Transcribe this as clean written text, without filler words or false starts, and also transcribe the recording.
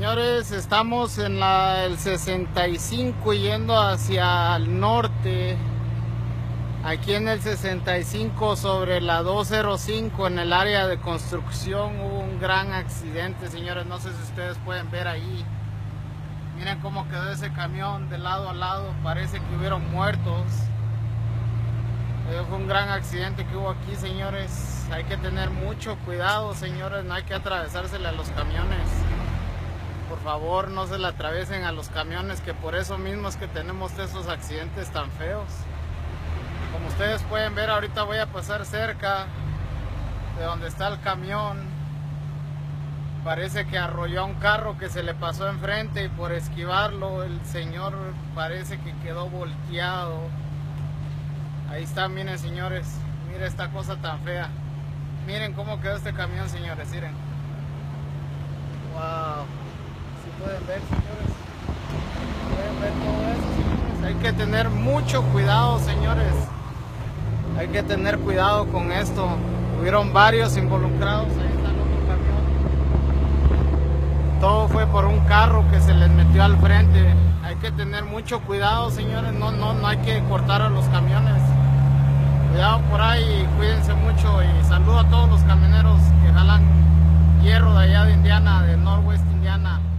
Señores, estamos en el 65 yendo hacia el norte. Aquí en el 65 sobre la 205 en el área de construcción hubo un gran accidente, señores. No sé si ustedes pueden ver ahí. Miren cómo quedó ese camión de lado a lado. Parece que hubieron muertos. Fue un gran accidente que hubo aquí, señores. Hay que tener mucho cuidado, señores. No hay que atravesársele a los camiones. Por favor, no se le atraviesen a los camiones, que por eso mismo es que tenemos estos accidentes tan feos. Como ustedes pueden ver, ahorita voy a pasar cerca de donde está el camión. Parece que arrolló a un carro que se le pasó enfrente y por esquivarlo el señor parece que quedó volteado. Ahí está, miren, señores, miren esta cosa tan fea. Miren cómo quedó este camión, señores, miren. Wow. Si pueden ver, señores, pueden ver todo eso, señores. Hay que tener mucho cuidado, señores. Hay que tener cuidado con esto. Hubieron varios involucrados. Ahí está el otro camión. Todo fue por un carro que se les metió al frente. Hay que tener mucho cuidado, señores. No hay que cortar a los camiones. Cuidado por ahí, cuídense mucho. Y saludo a todos los camioneros que jalan hierro de allá de Indiana, de Northwest Indiana.